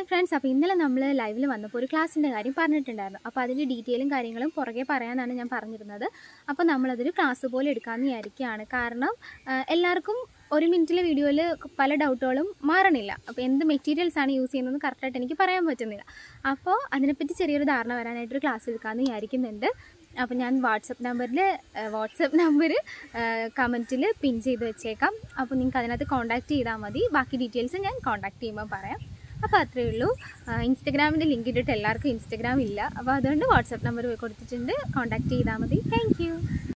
Friends, അപ്പോൾ ഇന്നലെ നമ്മൾ ലൈവിൽ വന്നപ്പോൾ ഒരു ക്ലാസ്സിൻ്റെ കാര്യം പറഞ്ഞിട്ടുണ്ടായിരുന്നു. അപ്പോൾ അതിൻ്റെ ഡീറ്റെയിലും കാര്യങ്ങളും പുറകെ പറയാനാണ് ഞാൻ പറഞ്ഞിരുന്നത്. അപ്പോൾ നമ്മളതൊരു ക്ലാസ് പോലെ എടുക്കാമെന്ന് വിചാരിക്കുകയാണ്. കാരണം എല്ലാവർക്കും ഒരു മിനിറ്റിലെ വീഡിയോയിൽ പല ഡൗട്ടുകളും മാറണില്ല. അപ്പോൾ എന്ത് മെറ്റീരിയൽസാണ് യൂസ് ചെയ്യുന്നതെന്ന് കറക്റ്റായിട്ട് എനിക്ക് പറയാൻ പറ്റുന്നില്ല. അപ്പോൾ അതിനെപ്പറ്റി ചെറിയൊരു ധാരണ വരാനായിട്ടൊരു ക്ലാസ് എടുക്കാമെന്ന് വിചാരിക്കുന്നുണ്ട്. അപ്പോൾ ഞാൻ വാട്സപ്പ് നമ്പർ കമൻറ്റിൽ പിൻ ചെയ്ത് വെച്ചേക്കാം. അപ്പോൾ നിങ്ങൾക്ക് അതിനകത്ത് കോൺടാക്റ്റ് ചെയ്താൽ മതി. ബാക്കി ഡീറ്റെയിൽസ് ഞാൻ കോൺടാക്റ്റ് ചെയ്യുമ്പോൾ പറയാം. അപ്പോൾ അത്രയേ ഉള്ളൂ. ഇൻസ്റ്റഗ്രാമിൻ്റെ ലിങ്ക് ഇട്ടിട്ട് എല്ലാവർക്കും ഇൻസ്റ്റഗ്രാം ഇല്ല. അപ്പോൾ അതുകൊണ്ട് വാട്സപ്പ് നമ്പർ കൊടുത്തിട്ടുണ്ട്, കോൺടാക്റ്റ് ചെയ്താൽ മതി. Thank U.